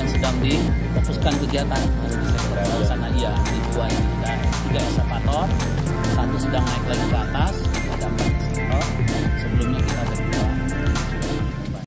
sedang difokuskan kegiatan ada di sektor bawah sana. Iya, di 2 ada 3 eskavator, 1 sedang naik lagi ke atas,